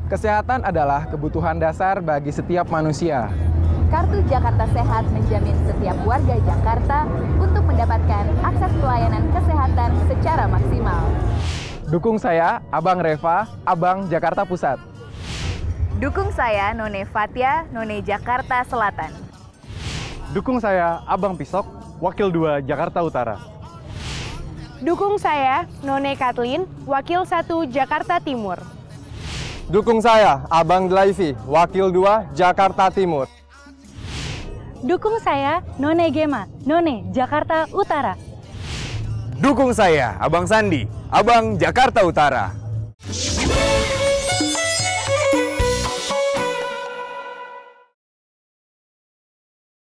Kesehatan adalah kebutuhan dasar bagi setiap manusia. Kartu Jakarta Sehat menjamin setiap warga Jakarta untuk mendapatkan akses pelayanan kesehatan secara maksimal. Dukung saya, Abang Reva, Abang Jakarta Pusat. Dukung saya, None Fatia, None Jakarta Selatan. Dukung saya, Abang Pisok, Wakil 2 Jakarta Utara. Dukung saya, None Katlin, Wakil 1 Jakarta Timur. Dukung saya, Abang Dlaifi, Wakil 2 Jakarta Timur. Dukung saya, None Gema, None Jakarta Utara. Dukung saya, Abang Sandi, Abang Jakarta Utara.